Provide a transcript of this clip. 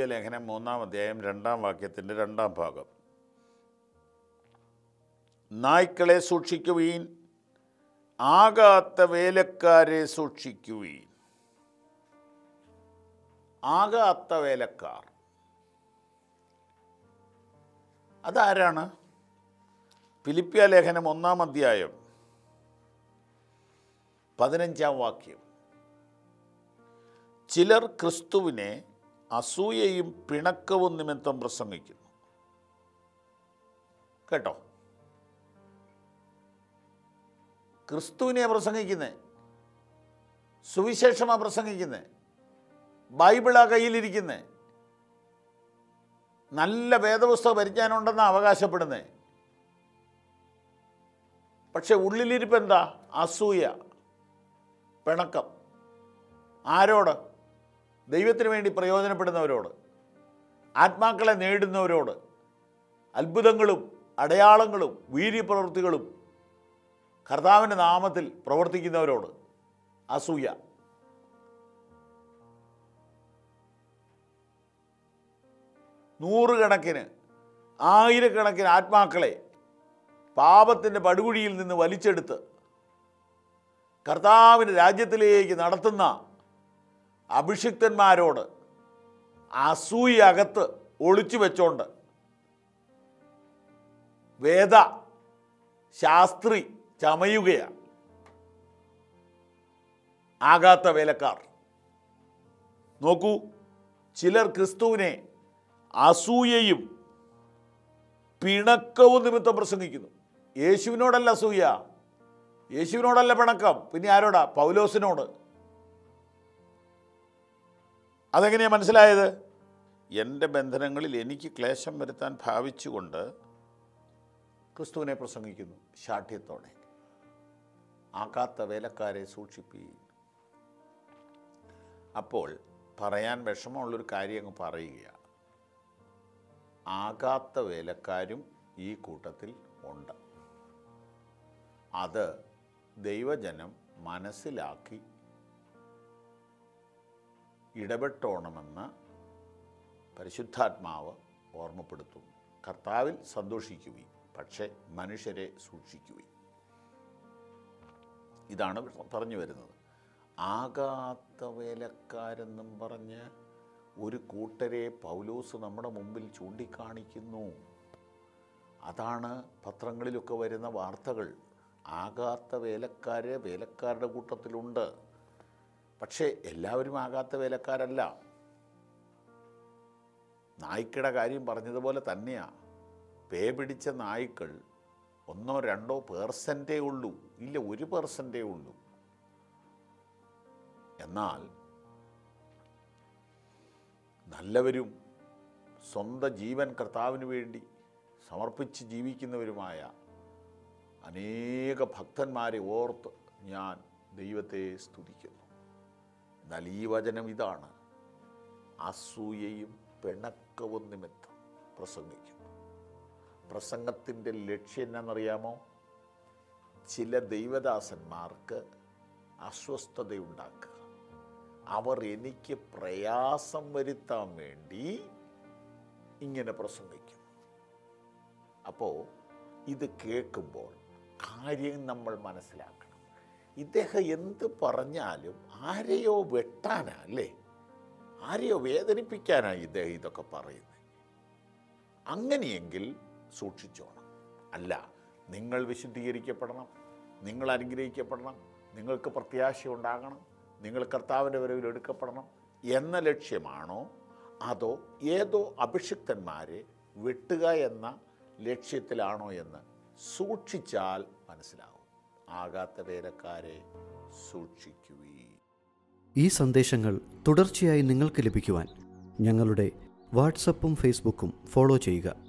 ലേഖനം 3-ാം അധ്യായം 2-ാം വാക്യത്തിൻ്റെ 2-ാം ഭാഗം. നായ്ക്കളെ സൂക്ഷിക്കുവീൻ, ആകാത്ത വേലക്കാരെ സൂക്ഷിക്കുവീൻ. ആകാത്ത വേലക്കാർ അതാരാണ്? ഫിലിപ്പിയ ലേഖനം 1-ാം അധ്യായം 15-ാം വാക്യം. ചിലർ ക്രിസ്തുവിനെ അസൂയയും പിണക്കവും നിമിത്തം പ്രസംഗിക്കുന്നു. കേട്ടോ, ക്രിസ്തുവിനെ പ്രസംഗിക്കുന്നത്, സുവിശേഷമാണ് പ്രസംഗിക്കുന്നത്, ബൈബിളാ കയ്യിലിരിക്കുന്നത്, നല്ല വേദപുസ്തക പരിജ്ഞാനം ഉണ്ടെന്നാണ് അവകാശപ്പെടുന്നത്. പക്ഷെ ഉള്ളിലിരിപ്പ് എന്താ? അസൂയ, പിണക്കം. ആരോട്? ദൈവത്തിന് വേണ്ടി പ്രയോജനപ്പെടുന്നവരോട്, ആത്മാക്കളെ നേടുന്നവരോട്, അത്ഭുതങ്ങളും അടയാളങ്ങളും വീര്യപ്രവൃത്തികളും കർത്താവിൻ്റെ നാമത്തിൽ പ്രവർത്തിക്കുന്നവരോട് അസൂയ. നൂറുകണക്കിന് ആയിരക്കണക്കിന് ആത്മാക്കളെ പാപത്തിൻ്റെ പടുകുഴിയിൽ നിന്ന് വലിച്ചെടുത്ത് കർത്താവിൻ്റെ രാജ്യത്തിലേക്ക് നടത്തുന്ന അഭിഷിക്തന്മാരോട് അസൂയ അകത്ത് ഒളിച്ചു വെച്ചോണ്ട് വേദ ശാസ്ത്രി ചമയുകയാണ്. ആകാത്ത വേലക്കാർ. നോക്കൂ, ചിലർ ക്രിസ്തുവിനെ അസൂയയും പിണക്കവും നിമിത്തം പ്രസംഗിക്കുന്നു. യേശുവിനോടല്ല അസൂയ, യേശുവിനോടല്ല പിണക്കം, പിന്നെ ആരോടാ? പൗലോസിനോട്. അതെങ്ങനെയാണ് മനസ്സിലായത്? എൻ്റെ ബന്ധനങ്ങളിൽ എനിക്ക് ക്ലേശം വരുത്താൻ ഭാവിച്ചുകൊണ്ട് ക്രിസ്തുവിനെ പ്രസംഗിക്കുന്നു ശാഠ്യത്തോടെ. ആകാത്ത വേലക്കാരെ സൂക്ഷിപ്പീൻ. അപ്പോൾ പറയാൻ വിഷമമുള്ളൊരു കാര്യം അങ്ങ് പറയുക. ആകാത്ത വേലക്കാരും ഈ കൂട്ടത്തിൽ ഉണ്ട്. അത് ദൈവജനം മനസ്സിലാക്കി ഇടപെട്ടോണമെന്ന് പരിശുദ്ധാത്മാവ് ഓർമ്മപ്പെടുത്തുന്നു. കർത്താവിൽ സന്തോഷിക്കുകയും പക്ഷേ മനുഷ്യരെ സൂക്ഷിക്കുകയും. ഇതാണ് പറഞ്ഞു വരുന്നത്. ആകാത്ത വേലക്കാരെന്നും പറഞ്ഞ് ഒരു കൂട്ടരെ പൗലോസ് നമ്മുടെ മുമ്പിൽ ചൂണ്ടിക്കാണിക്കുന്നു. അതാണ് പത്രങ്ങളിലൊക്കെ വരുന്ന വാർത്തകൾ. ആകാത്ത വേലക്കാരുടെ കൂട്ടത്തിലുണ്ട്. പക്ഷേ എല്ലാവരും ആകാത്ത വേലക്കാരല്ല. നായ്ക്കളുടെ കാര്യം പറഞ്ഞതുപോലെ തന്നെയാണ്. പേ പിടിച്ച നായ്ക്കൾ 1-2% ഉള്ളൂ, ഇല്ല 1% ഉള്ളൂ. എന്നാൽ നല്ലവരും സ്വന്തം ജീവൻ കർത്താവിന് വേണ്ടി സമർപ്പിച്ച് ജീവിക്കുന്നവരുമായ അനേക ഭക്തന്മാരെ ഓർത്ത് ഞാൻ ദൈവത്തെ സ്തുതിക്കുന്നു. എന്നാൽ ഈ വചനം ഇതാണ്: അസൂയയും പിണക്കവും നിമിത്തം പ്രസംഗിക്കുന്നു. പ്രസംഗത്തിൻ്റെ ലക്ഷ്യം എന്നറിയാമോ? ചില ദൈവദാസന്മാർക്ക് അസ്വസ്ഥതയുണ്ടാക്കുക. അവർ എനിക്ക് പ്രയാസം വരുത്താൻ വേണ്ടി ഇങ്ങനെ പ്രസംഗിക്കും. അപ്പോൾ ഇത് കേൾക്കുമ്പോൾ കാര്യം നമ്മൾ മനസ്സിലാക്കണം. ഇദ്ദേഹം എന്ത് പറഞ്ഞാലും ആരെയോ വെട്ടാനാ, അല്ലേ? ആരെയോ വേദനിപ്പിക്കാനാ ഇദ്ദേഹം ഇതൊക്കെ പറയുന്നത്. അങ്ങനെയെങ്കിൽ സൂക്ഷിച്ചോണം. അല്ല, നിങ്ങൾ വിശുദ്ധീകരിക്കപ്പെടണം, നിങ്ങൾ അനുഗ്രഹിക്കപ്പെടണം, നിങ്ങൾക്ക് പ്രത്യാശ ഉണ്ടാകണം, നിങ്ങൾ കർത്താവിൻ്റെ വരവിൽ എടുക്കപ്പെടണം എന്ന ലക്ഷ്യമാണോ, അതോ ഏതോ അഭിഷിക്തന്മാരെ വെട്ടുക എന്ന ലക്ഷ്യത്തിലാണോ എന്ന് സൂക്ഷിച്ചാൽ മനസ്സിലാവും. ആകാത്ത വേലക്കാരെ സൂക്ഷിക്കുവീൻ. ഈ സന്ദേശങ്ങൾ തുടർച്ചയായി നിങ്ങൾക്ക് ലഭിക്കുവാൻ ഞങ്ങളുടെ വാട്സപ്പും ഫേസ്ബുക്കും ഫോളോ ചെയ്യുക.